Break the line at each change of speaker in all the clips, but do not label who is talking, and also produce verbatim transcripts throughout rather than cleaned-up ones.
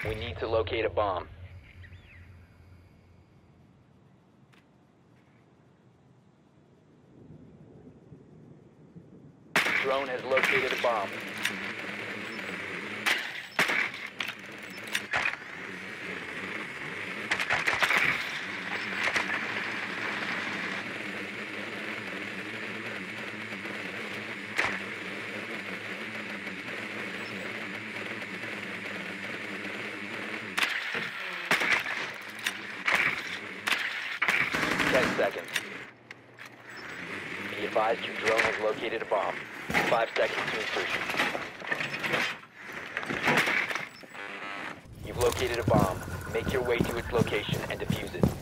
We need to locate a bomb. Drone has located a bomb. Ten seconds. Be advised your drone has located a bomb. Five seconds to insertion. You've located a bomb. Make your way to its location and defuse it.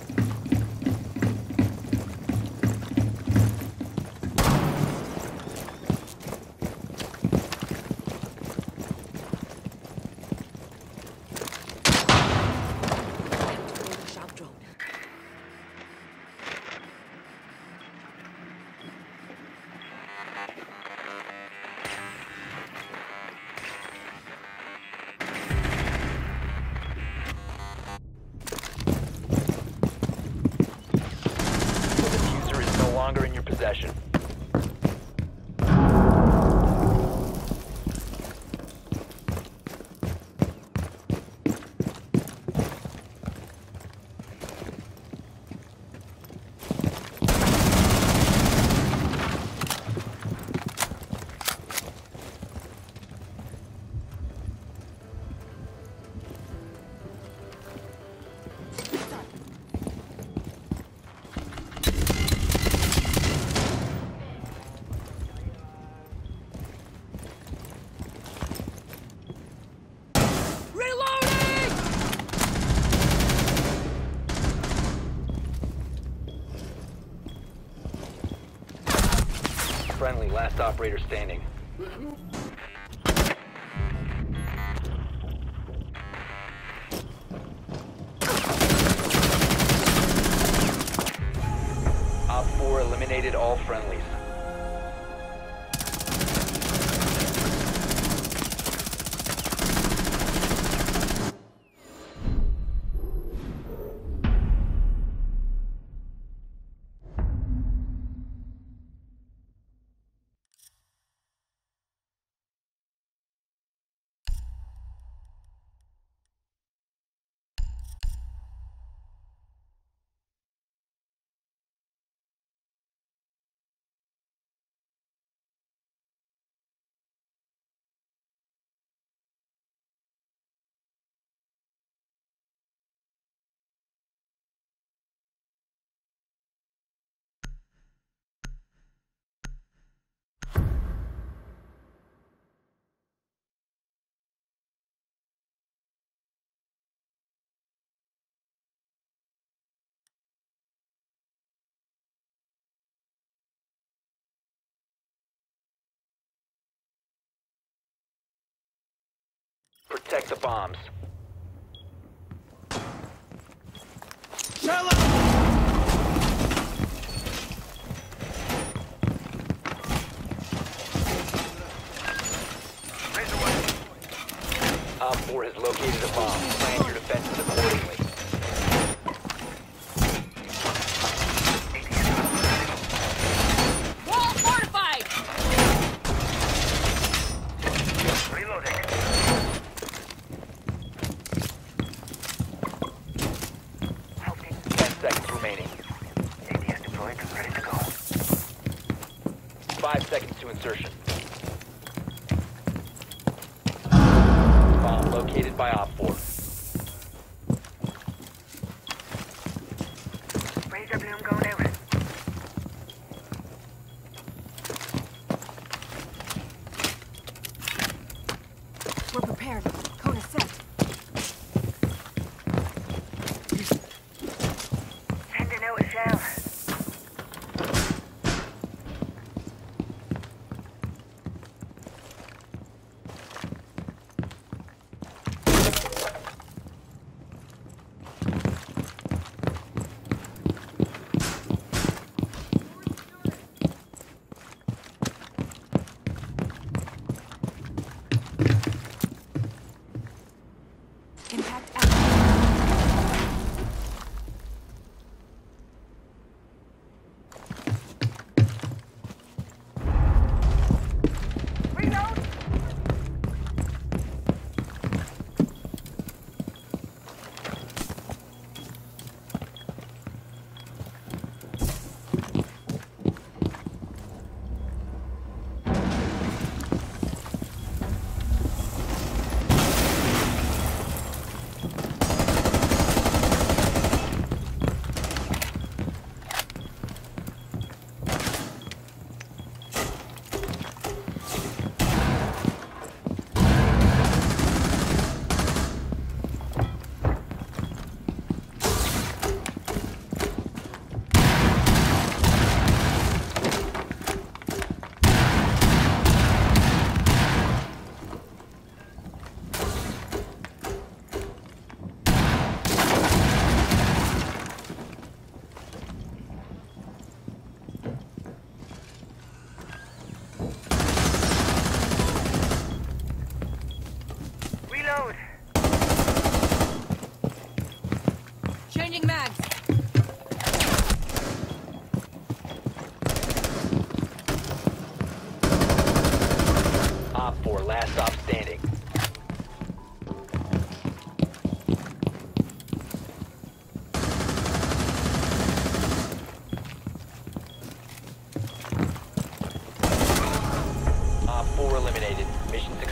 Longer in your possession. Friendly, last operator standing. Op four eliminated all friendlies. Protect the bombs. Op four has located a bomb. Plan your defenses accordingly.
Wall fortified!
Reloading.
Ten seconds remaining.
A D S deployed and ready to go.
Five seconds to insertion. Bomb located by Op four.
Razor bloom going out.
We're prepared. Code is set.
Sending out a shell.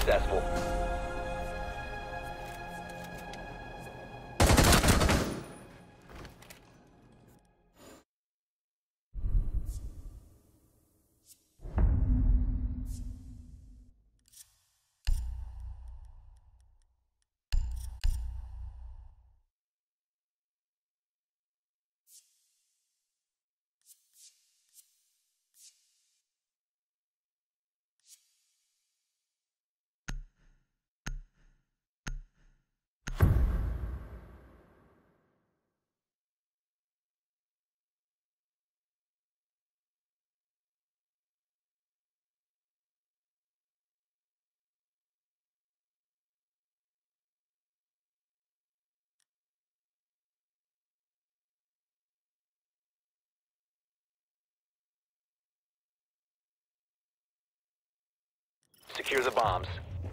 successful. Secure the bombs.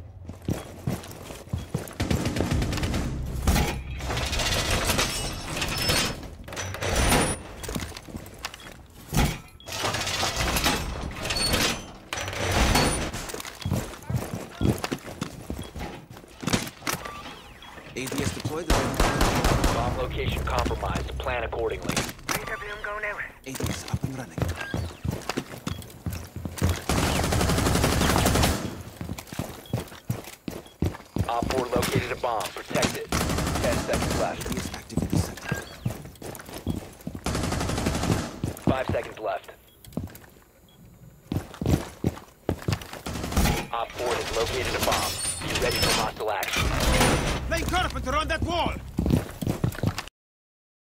A D S deployed.
Bomb location compromised. Plan accordingly.
Razor Bloom going out.
A D S up and running.
Op four located a bomb. Protect it. Ten seconds left.
A D S active in the center.
Five seconds left. Op four has located a bomb. Be ready for hostile action.
Playing carpenter on that wall!